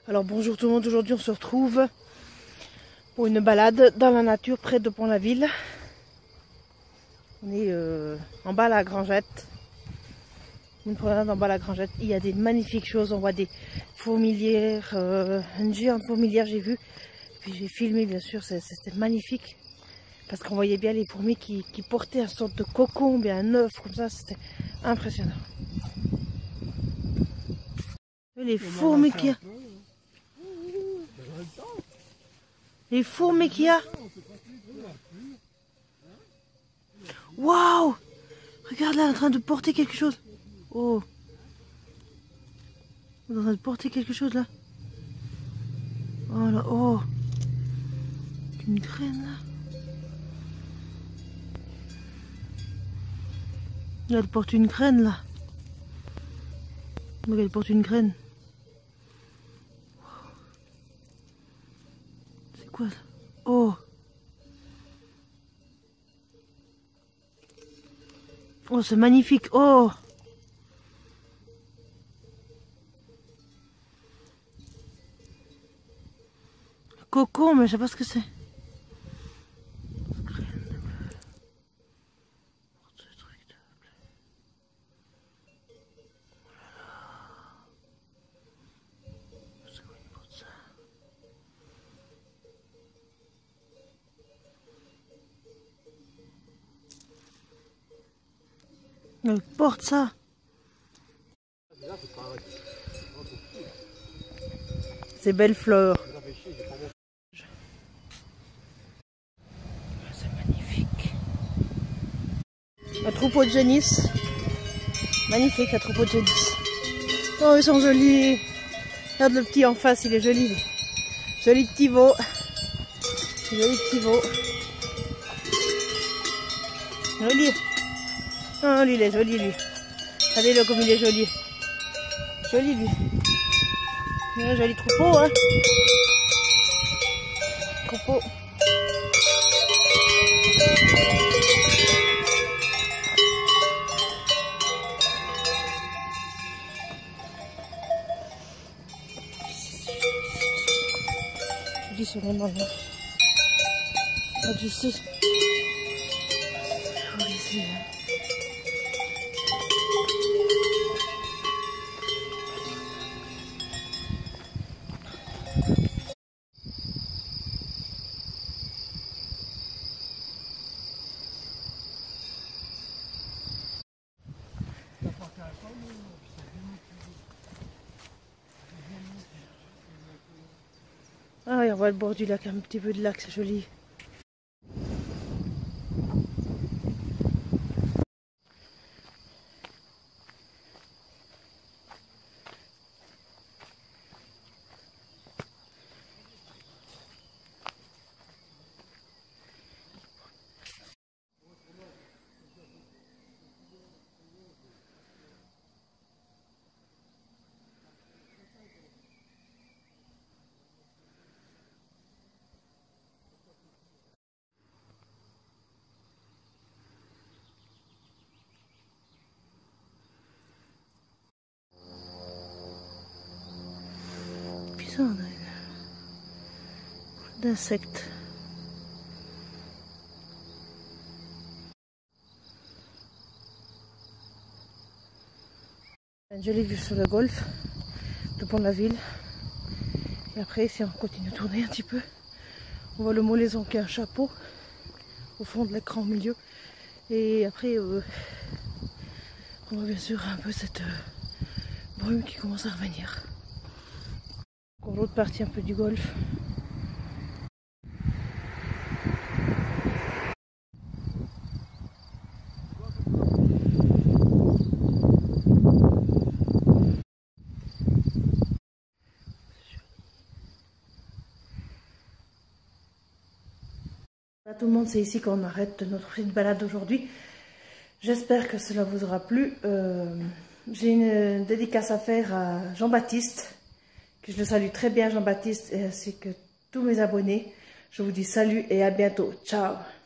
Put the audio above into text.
Alors bonjour tout le monde, aujourd'hui on se retrouve pour une balade dans la nature près de Pont-la-Ville. On est en bas à la Grangette. Une promenade en bas à la Grangette. Il y a des magnifiques choses, on voit des fourmilières, une géante fourmilière j'ai vu. Puis j'ai filmé bien sûr, c'était magnifique. Parce qu'on voyait bien les fourmis qui portaient une sorte de cocon, bien un œuf comme ça, c'était impressionnant. Les fourmis qu'il y a. Les fourmis qu'il y a. Waouh! Regarde là, elle est en train de porter quelque chose. Oh! Elle est en train de porter quelque chose là. Oh là, oh! Une graine là. Là, elle porte une graine là. Donc elle porte une graine. C'est quoi ça? Oh! Oh, c'est magnifique! Oh! Coco, mais je sais pas ce que c'est. Elle porte ça. C'est belle fleur. C'est magnifique. Un troupeau de génisses. Magnifique, un troupeau de génisses. Oh, ils sont jolis. Regarde le petit en face, il est joli. Joli petit veau. Joli petit veau. Joli. Oh, lui, il est joli, lui. Regardez-le comme il est joli. Joli, lui. Un joli troupeau, hein. Troupeau. Je dis sur les mains, là. Regarde ici. Oh, ici, là. Ah, et on voit le bord du lac, un petit peu de lac, c'est joli. D'insectes. Une jolie vue sur le golfe de Pont-la-Ville. Et après, si on continue à tourner un petit peu, on voit le Molaison qui a un chapeau au fond de l'écran au milieu. Et après, on voit bien sûr un peu cette brume qui commence à revenir. Encore l'autre partie un peu du golfe. Voilà tout le monde, c'est ici qu'on arrête notre petite balade aujourd'hui. J'espère que cela vous aura plu. J'ai une dédicace à faire à Jean-Baptiste, que je le salue très bien Jean-Baptiste, ainsi que tous mes abonnés. Je vous dis salut et à bientôt. Ciao!